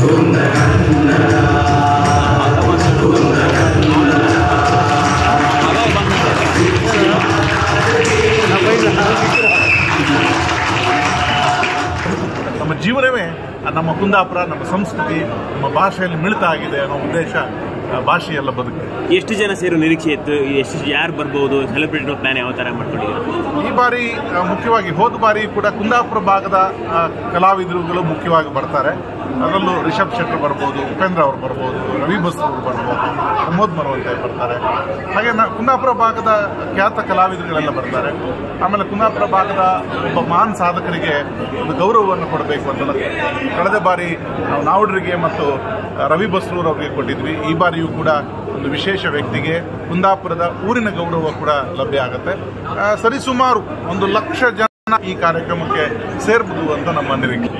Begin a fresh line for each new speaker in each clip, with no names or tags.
ನಮ್ಮ ಜೀವನವೇ ನಮ್ಮ ಕುಂದಾಪುರ, ನಮ್ಮ ಸಂಸ್ಕೃತಿ, ನಮ್ಮ ಭಾಷೆಯಲ್ಲಿ ಮಿಳಿತ ಆಗಿದೆ ಅನ್ನೋ ಉದ್ದೇಶ ಭಾಷೆಯೆಲ್ಲ ಬದುಕು.
ಎಷ್ಟು ಜನ ಸೇರೋ ನಿರೀಕ್ಷೆ ಇತ್ತು? ಎಷ್ಟು ಯಾರು ಬರ್ಬೋದು? ಸೆಲೆಬ್ರೇಟ್ ಪ್ಲಾನ್ ಯಾವ ಥರ ಮಾಡ್ಕೊಂಡಿದ್ದೀರಾ?
ಈ ಬಾರಿ ಮುಖ್ಯವಾಗಿ ಹೋದ ಬಾರಿ ಕೂಡ ಕುಂದಾಪುರ ಭಾಗದ ಕಲಾವಿದರುಗಳು ಮುಖ್ಯವಾಗಿ ಬರ್ತಾರೆ. ಅದರಲ್ಲೂ ರಿಷಬ್ ಶೆಟ್ಟರ್ ಬರ್ಬೋದು, ಉಪೇಂದ್ರ ಅವರು ಬರ್ಬೋದು, ರವಿ ಬಸ್ರು ಅವರು ಬರ್ಬೋದು, ಪ್ರಮೋದ್ ಮರವಂತೆ ಬರ್ತಾರೆ. ಹಾಗೆ ಕುಂದಾಪುರ ಭಾಗದ ಖ್ಯಾತ ಕಲಾವಿದರುಗಳೆಲ್ಲ ಬರ್ತಾರೆ. ಆಮೇಲೆ ಕುಂದಾಪುರ ಭಾಗದ ಒಬ್ಬ ಮಹಾನ್ ಸಾಧಕರಿಗೆ ಒಂದು ಗೌರವವನ್ನು ಕೊಡಬೇಕು ಅಂತ ಕಳೆದ ಬಾರಿ ನಾವು ನಾವುಡರಿಗೆ ಮತ್ತು ರವಿ ಬಸ್ರೂರ್ ಅವರಿಗೆ ಕೊಟ್ಟಿದ್ವಿ. ಈ ಬಾರಿಯೂ ಕೂಡ ಒಂದು ವಿಶೇಷ ವ್ಯಕ್ತಿಗೆ ಕುಂದಾಪುರದ ಊರಿನ ಗೌರವ ಕೂಡ ಲಭ್ಯ ಆಗುತ್ತೆ. ಸರಿಸುಮಾರು 1,00,000 ಜನ ಈ ಕಾರ್ಯಕ್ರಮಕ್ಕೆ ಸೇರ್ಬೋದು ಅಂತ ನಮ್ಮ ನಿರೀಕ್ಷೆ.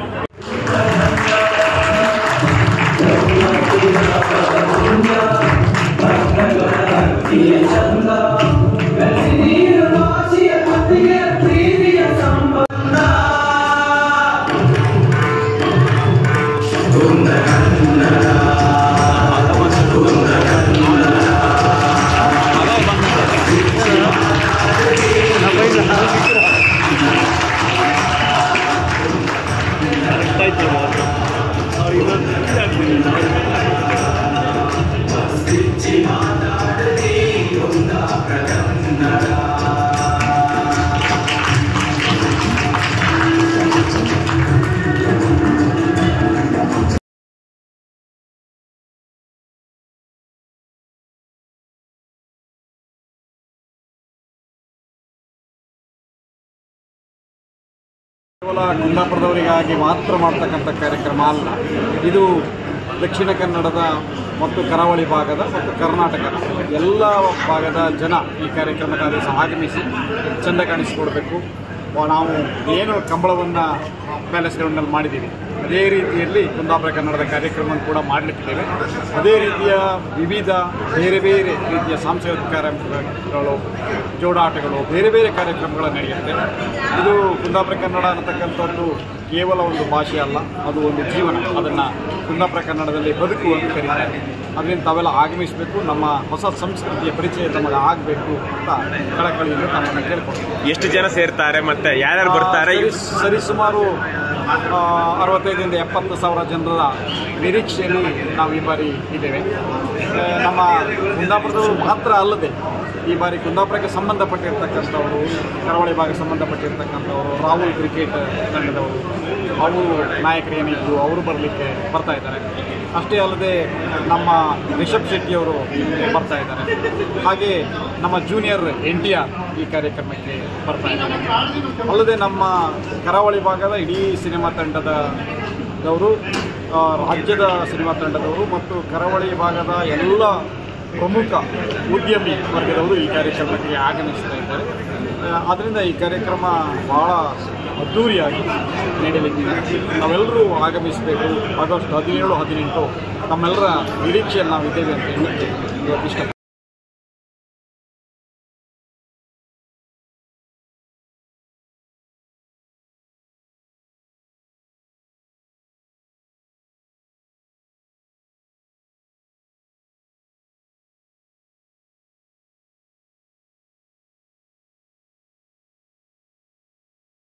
ಕೇವಲ ಕುಂದಾಪುರದವರಿಗಾಗಿ ಮಾತ್ರ ಮಾಡ್ತಕ್ಕಂಥ ಕಾರ್ಯಕ್ರಮ ಅಲ್ಲ. ಇದು ದಕ್ಷಿಣ ಕನ್ನಡದ ಮತ್ತು ಕರಾವಳಿ ಭಾಗದ ಮತ್ತು ಕರ್ನಾಟಕದ ಎಲ್ಲ ಭಾಗದ ಜನ ಈ ಕಾರ್ಯಕ್ರಮಕ್ಕಾಗಿ ಆಗಮಿಸಿ ಚೆಂದ ಕಾಣಿಸಿಕೊಡ್ಬೇಕು. ನಾವು ಏನು ಕಂಬಳವನ್ನು ಪ್ಯಾಲೇಸ್ ಗ್ರೌಂಡ್ನಲ್ಲಿ ಮಾಡಿದ್ದೀವಿ ಅದೇ ರೀತಿಯಲ್ಲಿ ಕುಂದಾಪುರ ಕನ್ನಡದ ಕಾರ್ಯಕ್ರಮವನ್ನು ಕೂಡ ಮಾಡಲಿಕ್ಕಿದ್ದೇವೆ. ಅದೇ ರೀತಿಯ ವಿವಿಧ ಬೇರೆ ಬೇರೆ ರೀತಿಯ ಸಾಂಸ್ಕೃತಿಕ ಕಾರ್ಯಕ್ರಮಗಳು, ಜೋಡಾಟಗಳು, ಬೇರೆ ಬೇರೆ ಕಾರ್ಯಕ್ರಮಗಳು ನಡೆಯುತ್ತೆ. ಇದು ಕುಂದಾಪುರ ಕನ್ನಡ ಅನ್ನತಕ್ಕಂಥದ್ದು ಕೇವಲ ಒಂದು ಭಾಷೆ ಅಲ್ಲ, ಅದು ಒಂದು ಜೀವನ. ಅದನ್ನು ಕುಂದಾಪುರ ಕನ್ನಡದಲ್ಲಿ ಬದುಕು ಅಂತ ಕರೀತಾರೆ. ಅದರಿಂದ ತಾವೆಲ್ಲ ಆಗಮಿಸಬೇಕು, ನಮ್ಮ ಹೊಸ ಸಂಸ್ಕೃತಿಯ ಪರಿಚಯ ನಮಗೆ ಆಗಬೇಕು ಅಂತ ಕಳಕಳಿಯಿಂದ ನಮ್ಮನ್ನು ಕೇಳ್ಕೊಳ್ತೀವಿ.
ಎಷ್ಟು ಜನ ಸೇರ್ತಾರೆ ಮತ್ತು ಯಾರ್ಯಾರು ಬರ್ತಾರೆ?
ಸರಿಸುಮಾರು 65,000 to 70,000 ಜನರ ನಿರೀಕ್ಷೆಯಲ್ಲಿ ನಾವು ಈ ಬಾರಿ ಇದ್ದೇವೆ. ನಮ್ಮ ಕುಂದಾಪುರದವರು ಮಾತ್ರ ಅಲ್ಲದೆ ಈ ಬಾರಿ ಕುಂದಾಪುರಕ್ಕೆ ಸಂಬಂಧಪಟ್ಟಿರ್ತಕ್ಕಂಥವರು, ಕರಾವಳಿ ಭಾಗಕ್ಕೆ ಸಂಬಂಧಪಟ್ಟಿರ್ತಕ್ಕಂಥವರು, ರಾಹುಲ್ ಕ್ರಿಕೆಟ್ ತಂಡದವರು, ಅವರು ನಾಯಕರು ಏನಿದ್ರು ಅವರು ಬರಲಿಕ್ಕೆ ಬರ್ತಾ ಇದ್ದಾರೆ. ಅಷ್ಟೇ ಅಲ್ಲದೆ ನಮ್ಮ ರಿಷಬ್ ಶೆಟ್ಟಿಯವರು ಬರ್ತಾ ಇದ್ದಾರೆ. ಹಾಗೆ ನಮ್ಮ ಜೂನಿಯರ್ NTR ಈ ಕಾರ್ಯಕ್ರಮಕ್ಕೆ ಬರ್ತಾ ಇದ್ದಾರೆ. ಅಲ್ಲದೆ ನಮ್ಮ ಕರಾವಳಿ ಭಾಗದ ಇಡೀ ಸಿನಿಮಾ ತಂಡದವರು, ರಾಜ್ಯದ ಸಿನಿಮಾ ತಂಡದವರು ಮತ್ತು ಕರಾವಳಿ ಭಾಗದ ಎಲ್ಲ ಪ್ರಮುಖ ಉದ್ಯಮಿ ವರ್ಗದವರು ಈ ಕಾರ್ಯಕ್ರಮಕ್ಕೆ ಆಗಮಿಸ್ತಾ ಇದ್ದಾರೆ. ಆದ್ದರಿಂದ ಈ ಕಾರ್ಯಕ್ರಮ ಭಾಳ ಅದ್ಧೂರಿಯಾಗಿ ನಡೆಯಲಿಕ್ಕಿದೆ. ನಾವೆಲ್ಲರೂ ಆಗಮಿಸಬೇಕು. ಆಗಸ್ಟ್ 17, 18 ನಮ್ಮೆಲ್ಲರ ನಿರೀಕ್ಷೆಯಲ್ಲಿ ನಾವು ಇದ್ದೇವೆ ಅಂತ ಹೇಳಲಿಕ್ಕೆ ಇವತ್ತು ಇಷ್ಟಪಡ್ತೀವಿ.